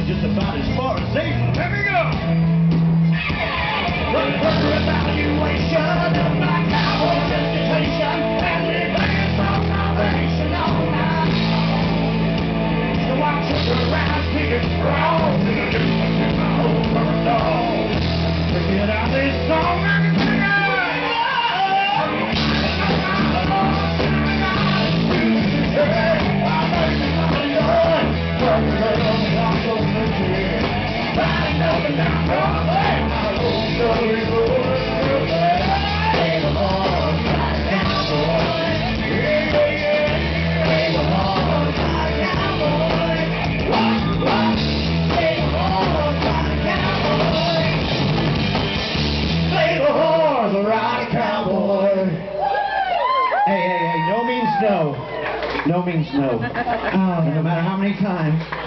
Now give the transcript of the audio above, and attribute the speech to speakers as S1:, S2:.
S1: just about as far as they can let me go. Running for evaluation of my cowboy reputation, and we're begging for salvation all night. So I took around speaking strong to the difference in my own dog. To get out this song I can sing it. No means no. No matter how many times